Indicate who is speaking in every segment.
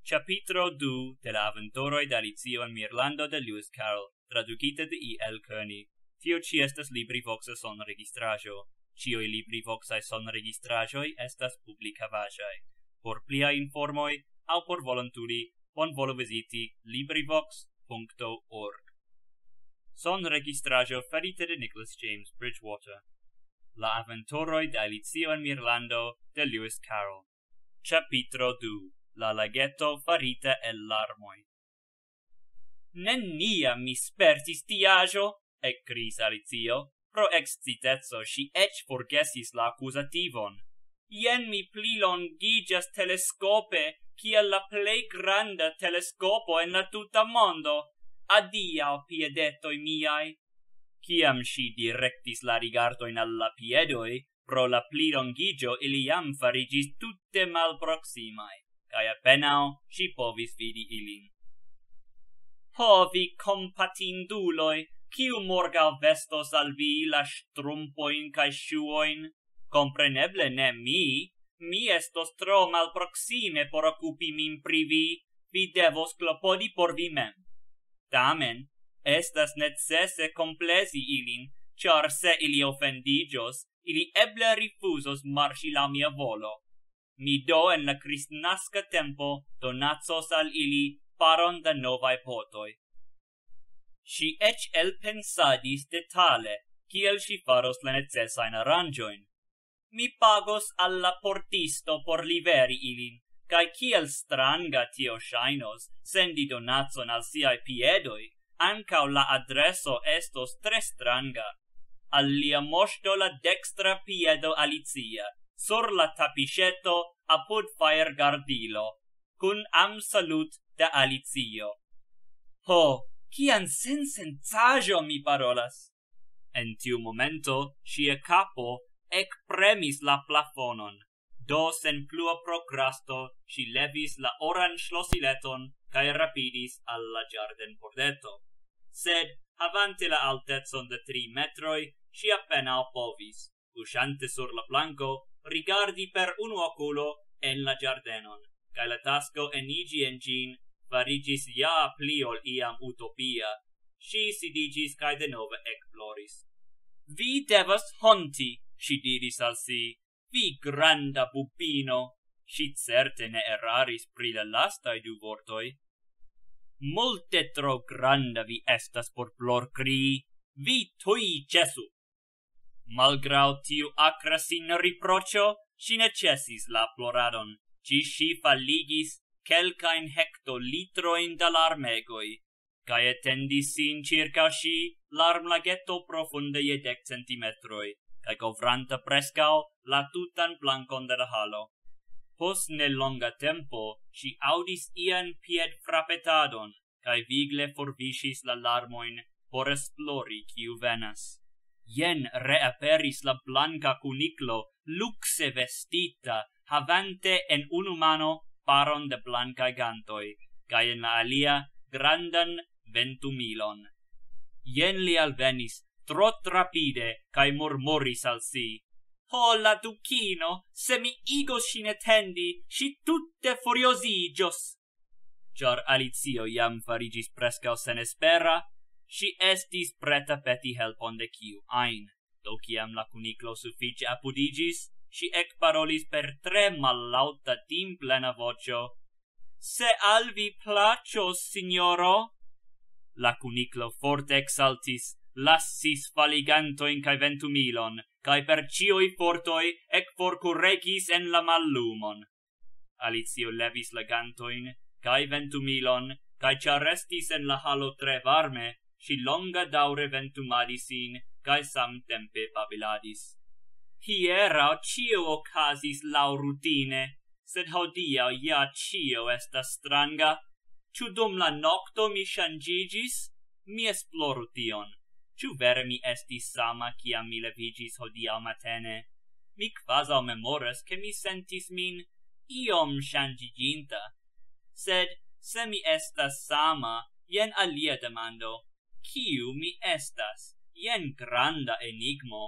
Speaker 1: Capitro 2 de la Aventuroj de Alicio en Mirlando de Lewis Carroll, tradukite de KEARNEY. Tio ci estas LibriVoxa sonregistraĵo. Ĉiuj LibriVoxaj sonregistraĵoj estas publikavaĵaj. Por pliaj informoj aŭ por volontuli, bonvolu viziti LibriVox.org. Sonregistraĵo farite de Nicholas James Bridgewater. La Aventuroj de Alicio en Mirlando de Lewis Carroll. Capitro 2. La lageto farita el larmoj. Neniam mi spertis tiaĵo, ekkriis Alicio. Pro exciteco ŝi eĉ forgesis la akuzativon. Jen mi plilongiĝas teleskope, kiel la plej granda teleskopo en la tuta mondo. Adiaŭ, piedetoj miaj. Kiam ŝi direktis la rigardojn al la piedoj, pro la plilongiĝo ili jam fariĝis tute malproksimaj, kaj apenaŭ ŝi povis vidi ilin. Ho, vi kompatinduloj! Kiu morgaŭ vestos al vi la ŝtrumpojn kaj ŝuojn? Kompreneble ne mi. Mi estos tro malproksime por okupi min pri vi. Vi devos klopodi por vi mem. Tamen, estas necese komplezi ilin, ĉar se ili ofendiĝos, ili eble rifuzos marŝi laŭ mia volo. Mi do en la kristnaska tempo donacos al ili paron da novaj potoj. Ŝi eĉ elpensadis detale, kiel ŝi faros la necesajn aranĝojn. Mi pagos al la portisto por liveri ilin, kaj kiel stranga tio ŝajnos, sendi donacon al siaj piedoj, ankaŭ la adreso estos tre stranga. Al lia moŝto la dekstra piedo Alicia, sur la tapiŝeto apud fajrgardilo, kun amsalut de Alicio. Ho! Kian sensencaĵo mi parolas! En tiu momento ŝia kapo ekpremis la plafonon. Do sen plua prokrasto ŝi levis la oran ŝlosileton kaj rapidis al la ĝardenpordeto. Sed havante la altecon de 3 metroj, ŝi apenaŭ povis, kuŝante sur la planko, rigardi per unu okulo en la ĝardenon, kaj la tasko eniĝi en ĝin fariĝis ja pli ol iam utopia. Ŝi sidiĝis kaj denove ekploris. Vi devas honti, ŝi diris al si. Vi granda bubino. Ŝi certe ne eraris pri la lastaj 2 vortoj. Multe tro granda vi estas por plorkrii. Vi tuj ĉesu. Malgraŭ tiu akra sinriproĉo, ŝi ne ĉesis la ploradon, ĝis ŝi faligis kelkajn hektolitrojn da larmegoj, kaj etendis sin ĉirkaŭ ŝi larmlageto profunde je 10 centimetroj, kaj kovranta preskaŭ la tutan plankon de la halo. Post nelonga tempo ŝi aŭdis ian piedfrapetadon, kaj vigle forviŝis la larmojn por esplori kiu venas. Jen reaperis la blanka kuniklo, lukse vestita, havante en unu mano paron de blankaj gantoj, kaj en la alia grandan ventumilon. Jen li alvenis trotrapide kaj murmuris al si. Ho, la dukino, se mi igos ŝin atendi, ŝi tute furioziĝos. Ĉar Alicio jam fariĝis preskaŭ senespera, ŝi estis preta peti helpon de kiu ajn. Do kiam la kuniklo sufiĉe apudiĝis, ŝi ekparolis per tre mallaŭta timplena voĉo. Se al vi plaĉos, sinjoro. La kuniklo forte eksaltis, lasis faligantojn kaj ventumilon, kaj per ĉiuj fortoj ekforkuregis en la mallumon. Alicio levis la gantojn kaj ventumilon, kaj ĉar restis en la halo tre varme, ŝi longadaŭre ventumadis sin kaj samtempe babiladis. Hieraŭ ĉio okazis laŭrutine, sed hodiaŭ ja ĉio estas stranga. Ĉu dum la nokto mi ŝanĝiĝis? Mi esploru tion. Ĉu vere mi estis sama kiam mi leviĝis hodiaŭ matene? Mi kvazaŭ memoras, ke mi sentis min iom ŝanĝiĝinta. Sed se mi estas sama, jen alia demando. Kiu mi estas? Jen granda enigmo.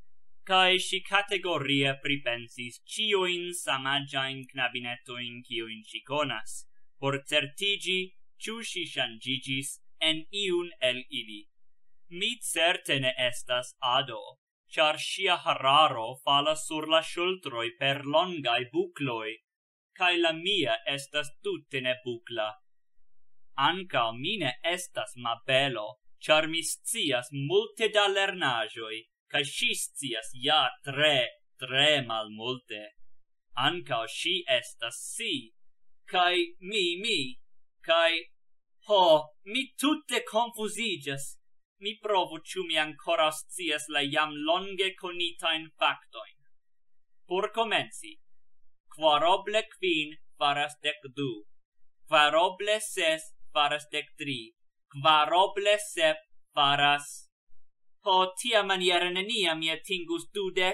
Speaker 1: Kai ŝi kategorie pripensis ĉiujn samaĝajn knabinetojn kiujn ŝi konas, por certigi ciu si changigis en iun el ili. Mi certe ne estas ado, char sia hararo falas sur la ŝultroj per longai bucloi, kai la mia estas tutte ne bucla. Ankaŭ mi ne estas mabelo, char mi scias multe da lernaĵoj, kai ŝi scias ja tre malmulte. Ankaŭ ŝi estas si, kai mi, kai mi tutte confusiĝas. Mi provu ciu mi ancora scias la jam longe conitain factoin. Por comenci, quaroble quin faras 12, quaroble 6 faras 13, quaroble 7 faras... tia maniera nenia mi atingus 20.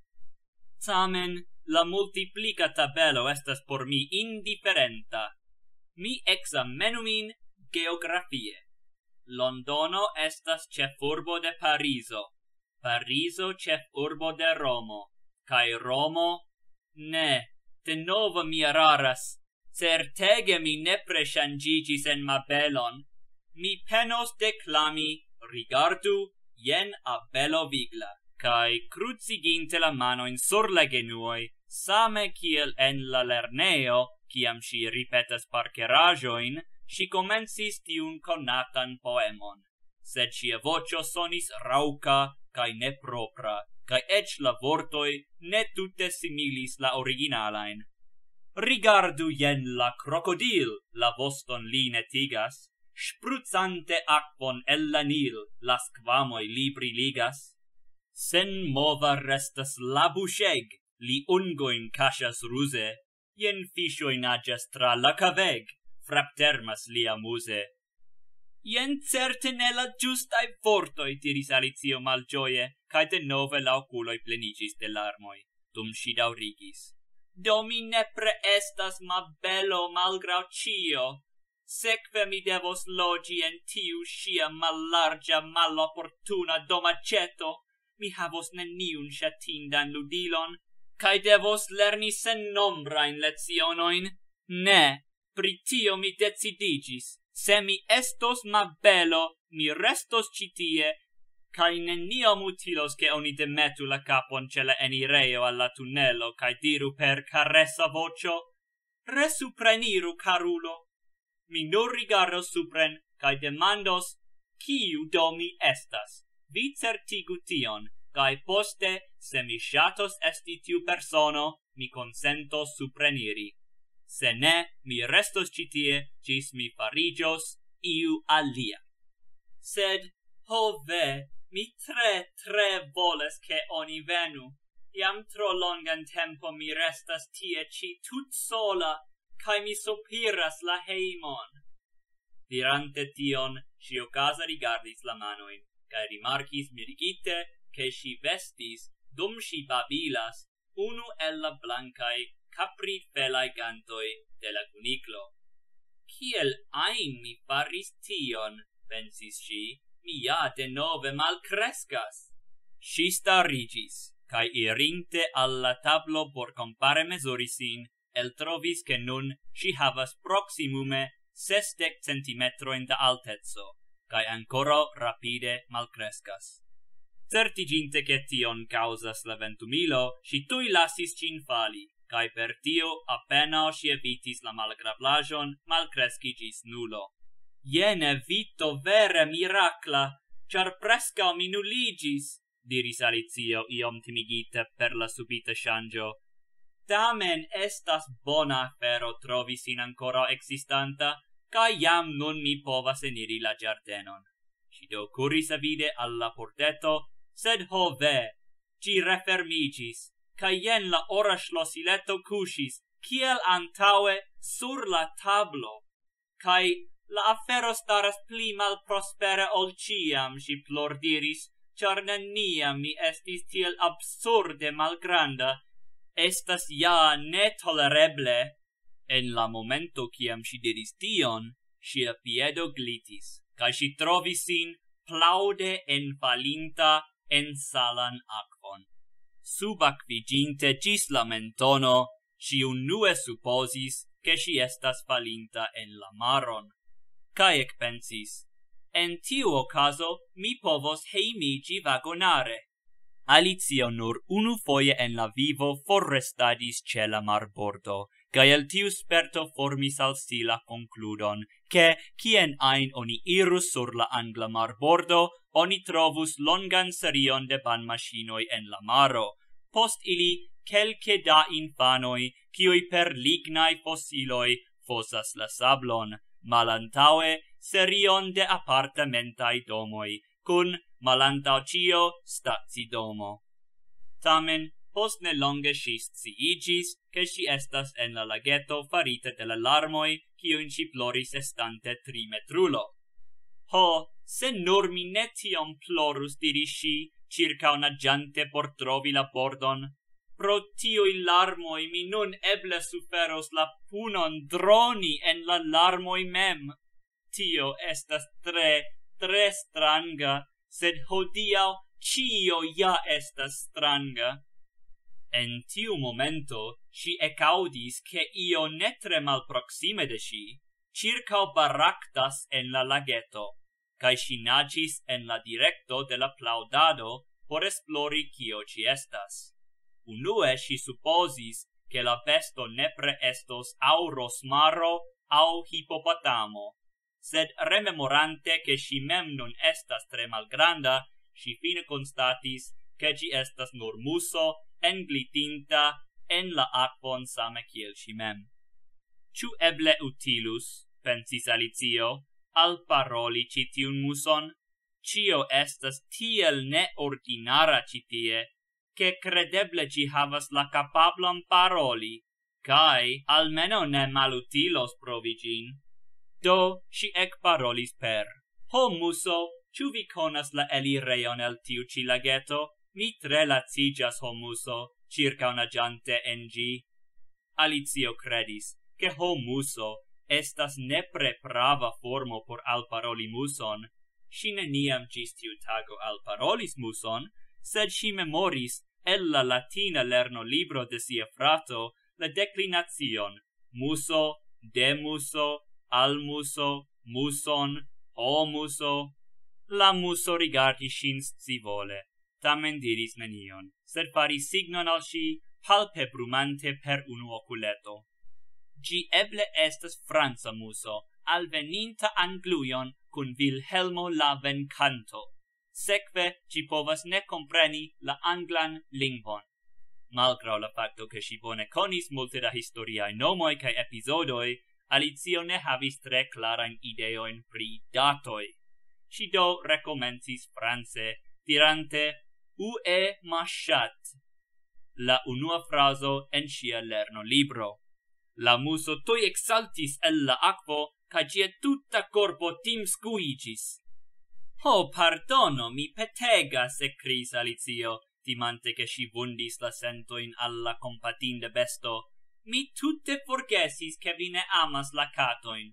Speaker 1: Tamen, la multiplica tabelo estas por mi indifferenta. Mi examenu min geografie. Londono estas ĉefurbo de Parizo, Parizo ĉefurbo de Romo, kaj Romo... Ne, denove mi eraras. Certege mi nepre ŝanĝiĝis en mabelon. Mi penos deklami, rigardu, jen abelo vigla, kaj kruciginte la manojn sur la genuoj, same kiel en la lernejo, kiam ŝi ripetas parkeraĵojn, ŝi komencis tiun konatan poemon, sed ŝia voĉo sonis raŭka kaj nepropra, kaj eĉ la vortoj ne tute similis la originalajn. Rigardu jen la krokodil, la voston li netigas, sprucante akvon el la Nil, la skvamoj li briligas. Senmova restas la buŝeg, li ungojn kaŝas ruze, jen fiŝoj naĝas tra la kaveg, fraptermas li amuse. Jen certe ne la ĝustaj vortoj, diris Alicio malĝoje, kaj denove la okuloj pleniĝis de larmoj, dum ŝi daŭrigis. Do mi nepre estas mabelo malgraŭ ĉio. Sekve mi devos loĝi en tiu ŝia mallarĝa maloportuna domaĉeto. Mi havos neniun ŝatindan ludilon, kaj devos lerni sennombrajn lecionojn. Ne, pri tio mi decidiĝis. Se mi estos mabelo, mi restos ĉi tie, kaj neniom utilos ke oni demetu la kapon ĉe la enirejo al la tunelo kaj diru per karesa voĉo: "Resupreniru, karulo." Mi nur rigardos supren kaj demandos: "Kiu do mi estas? Vi certigu tion, kaj poste, se mi ŝatos esti tiu persono, mi konsentos supreniri. Se ne, mi restos ĉi tie, ĝis mi fariĝos iu alia." Sed, ho ve, mi tre volas ke oni venu. Jam tro longan tempo mi restas tie ĉi tutsola, kaj mi sopiras la hejmon. Dirante tion, ŝi okaze rigardis la manojn, kaj rimarkis mirigite, ke ŝi vestis, dum ŝi babilas, unu el la blankaj kaprifelaj gantoj de la kuniklo. Kiel ajn mi faris tion, pensis ŝi, mi ja denove malkreskas. Ŝi stariĝis, kaj irinte al la tablo por kompare mezuri sin, eltrovis ke nun ŝi havas proksimume 60 centimetrojn da alteco, kaj ankoraŭ rapide malkreskas. Certiginte ke tion kaŭzas la ventumilo, ŝi tuj lasis ĝin fali, kaj per tio apenaŭ ŝi evitis la malgrablaĵon malkreski ĝis nulo. Jen evito vere mirakla, ĉar preskaŭ mi nuliĝis, diris Alicio iom timigite per la subita ŝanĝo. Tamen estas bona afero trovi sin ankoraŭ ekzistanta, kaj jam nun mi povas eniri la ĝardenon. Ŝi do kuris avide al la pordeto, sed ho ve, ĝi refermiĝis, kaj jen la ora ŝlosileto kuŝis, kiel antaŭe sur la tablo, kaj la afero staras pli malprospere ol ĉiam, ŝi plordiris, ĉar neniam mi estis tiel absurde malgranda. Estas ja netolereble. En la momento kiam ŝi diris tion, ŝia piedo glitis, kaj ŝi trovis sin plaude enfalinta en salan akvon. Subakviĝinte ĝis la mentono, ŝi unue supozis, che si estas falinta en la maron. Kai ekpensis, en tiu okazo mi povos heimigi vagonare. Alicio nur unu foje en la vivo forrestadis ce la marbordo, kai el tiu sperto formis al si la concludon, che kien ein oni irus sur la angla marbordo, oni trovus longan serion de banmaŝinoj en la maro, post ili kelke da infanoj, kiuj per lignaj fosiloj fosas la sablon, malantaŭe serion de apartamentaj domoj, kun malantaŭ ĉio stacidomo. Tamen, post nelonge ŝi sciigis, ke ŝi estas en la lageto farite de la larmoj, kiujn ŝi ploris estante 3-metrulo. Ho, se nur mi ne tiom plorus, diris ŝi, ĉirkaŭnaĝante por trovi la pordon. Pro tiuj larmoj mi nun eble suferos la punon droni en la larmoj mem. Tio estas tre stranga, sed hodiaŭ ĉio ja estas stranga. En tiu momento ŝi ekaŭdis, ke io ne tre malproksime de ŝi ĉirkaŭbaraktas en la lageto, kaj ŝi naĝis en la direkto de la plaŭdado por esplori kio ĝi estas. Unue ŝi supozis, ke la besto nepre estos aŭ rosmaro aŭ hipopotamo, sed rememorante, ke ŝi mem nun estas tre malgranda, ŝi fine konstatis, ke ĝi estas nur muso englitinta en la akvon same kiel ŝi mem. Ĉu eble utilus, pensis Alicio, alparoli ĉi tiun muson? Ĉio estas tiel neordinara ĉi tie, che credeble ĝi havas la kapablon paroli, kaj almeno ne malutilos provi ĝin. Do ŝi ekparolis per: Ho muso, ĉu vi konas la elirejon el tiu ĉi lageto? Mi tre laciĝas, ho muso, ĉirkaŭnaĝante en ĝi. Alicio credis, ke ho muso estas nepre prava formo por alparoli muson. Ŝi neniam ĝis tiu tago alparolis muson, sed ŝi memoris el la latina lernolibro de sia frato la declinacion muso, de muso, al muso, muson, o muso. La muso rigardis ŝin scivole, tamen diris nenion, sed faris signon al ŝi, palpebrumante per unu okuleto. Ĝi eble estas franca muso, alveninta Anglujon kun Vilhelmo la venkanto. Sekve ĝi povas ne kompreni la anglan lingvon. Malgraŭ la fakto, ke ŝi bone konis multe da historiaj nomoj kaj epizodoj, Alicio ne havis tre klarajn ideojn pri datoj. Ŝi do rekomencis france, dirante "Ue machat", la unua frazo en ŝia lernolibro. La muso tuj eksaltis el la akvo, kaj ĝia tuta korpo timskuiĝis. Ho, pardono, mi petegas, ekkriis Alicio, timante che ŝi vundis la sentojn al la kompatinda besto. Mi tute forgesis, ke vi ne amas la katojn.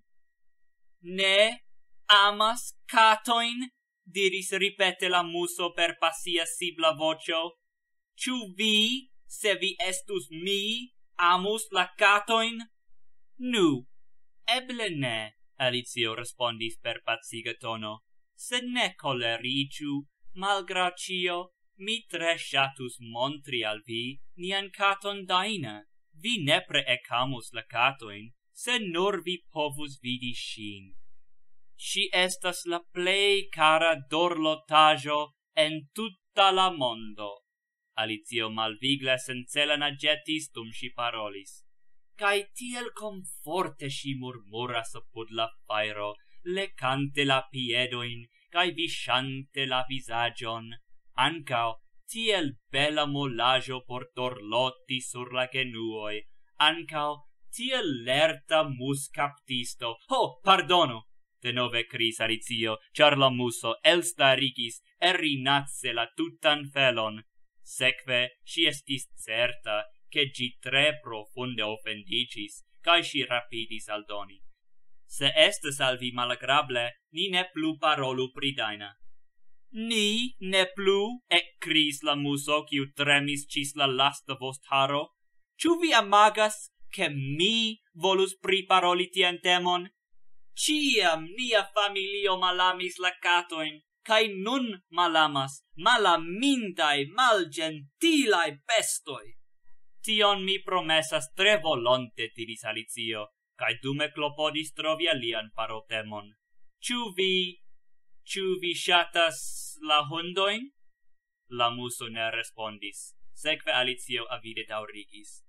Speaker 1: Ne amas katojn? Diris ripete la muso per pasia sibla voĉo. Ĉu vi, se vi estus mi, amus la katojn? Nu, eble ne, Alicio respondis per paciga tono. Sed ne koleriĝu, malgraŭ ĉio, mi tre ŝatus montri al vi nian katon Dajna. Vi nepre ekamus la katojn, se nur vi povus vidi ŝin. Ŝi estas la plej kara dorlotaĵo en tuta la mondo. Alicio malvigle sencele naĝetis dum ŝi parolis. Kaj tiel komforte ŝi murmuras apud la fajro, lecante la piedojn kaj viŝante la vizaĝon, ankaŭ tiel bela molaĵo por dorloti sur la genuoj, ankaŭ tiel lerta muskaptisto. Ho, pardono! Denove kriis Alicio, ĉar la muso elstarigis erinace la tutan felon. Sekve ŝi estis certa, ke ĝi tre profunde ofendiĝis, kaj ŝi rapidis aldoni. Se estas al vi malagrable, ni ne plu parolu pri Dajna. Ni ne plu, ekkriis la muso, kiu tremis ĝis la lasta vostharo. Ĉu vi amagas, che mi volus priparoli tian temon? Ciam nia familio malamis la catoin, cae nun malamas malamintai malgentilai bestoi. Tion mi promesas tre volonte, diris Alicio, cae dume clopodis trovi alian parotemon. Ciu vi shatas la hundoin? La muso ne respondis, sekve Alicio avide daŭrigis.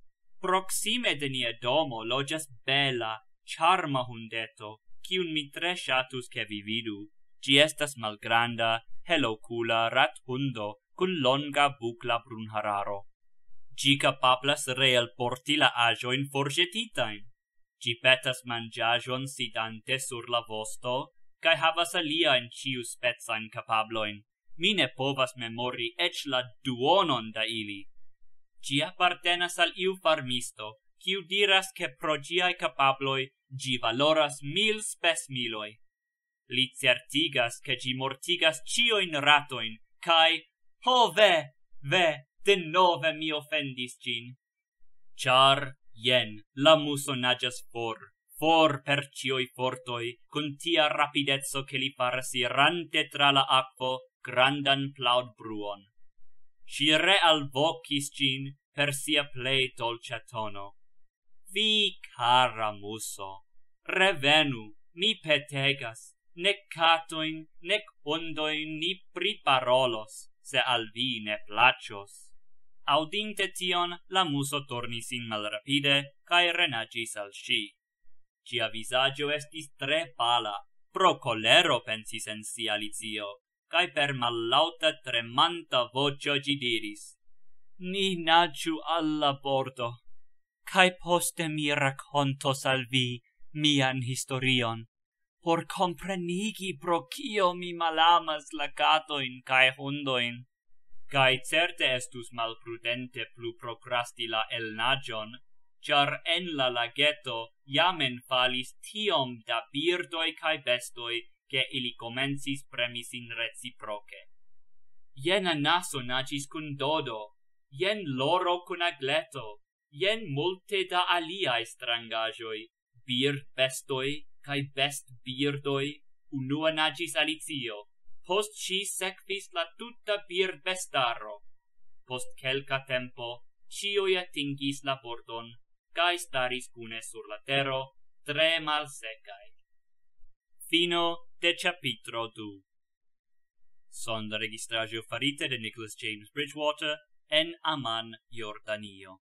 Speaker 1: Proxime de nia domo loĝas bela, charma hundeto, kiun mi tre ŝatus ke vi vidu. Ĝi estas malgranda, helokula rathundo kun longa bukla brunhararo. Ĝi kapablas realporti la aĵojn forĵetitajn. Ĝi petas manĝaĵon sidante sur la vosto, kaj havas aliajn ĉiuspecajn kapablojn. Mi ne povas memori eĉ la duonon da ili. Ĝi apartenas al iu farmisto, kiu diras ke pro ĝiaj kapabloj ĝi valoras 1000 spesmiloj. Li certigas ke ĝi mortigas ĉiujn ratojn, kaj, ho ve, denove mi ofendis ĝin. Ĉar, jen, la muso naĝas for per ĉiuj fortoj, kun tia rapideco ke li faras irante tra la akvo grandan plaŭdbruon. Ŝi realvokis ĝin per sia plej dolĉa tono. Vi, kara muso, revenu, mi petegas, nek katojn, nek hundojn ni priparolos, se al vi ne plaĉos. Aŭdinte tion, la muso turnis sin malrapide kaj renaĝis al ŝi. Ĝia vizaĝo estis tre pala, pro kolero pensis en si Alicio, kaj per mallaŭta tremanta voĉo ĝi diris: Ni naĝu al la bordo, kaj poste mi rakontos al vi mian historion, por komprenigi pro kio mi malamas la katojn kaj hundojn. Kaj certe estus malprudente plu prokrasti la elnaĝon, ĉar en la lageto jam enfalis tiom da birdoj kaj bestoj, ke ili komencis premi sin reciproke. Jen anaso naĝis kun dodo, jen loro kun agleto, jen multe da aliaj strangaĵoj, birdbestoj kaj bestbirdoj. Unua naĝis Alicio, post ŝi sekvis la tuta birdbestaro. Post kelka tempo ĉiuj atingis la bordon kaj staris kune sur la tero, tre malsekaj. Fino de ĉapitro 2. Sonda registraĵo farite de Nicholas James Bridgewater en Amman, Jordanio.